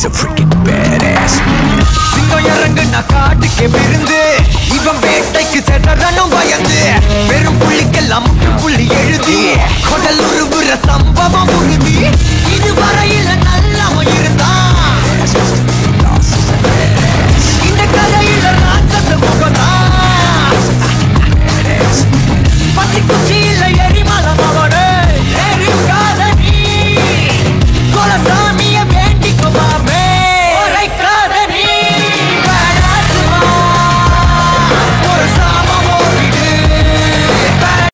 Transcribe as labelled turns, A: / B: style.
A: He's a freaking badass man.
B: சிங்கம் இறங்குனா காட்டுக்கே விருந்து இவன் வேட்டைக்கு செதறனும் பயந்து வெறும் புள்ளிக்கெல்லாம் புள்ளி எழுதி கொடல் உருவுற சம்பவம் உறுதி இதுவரையில நல்லவன் இருந்த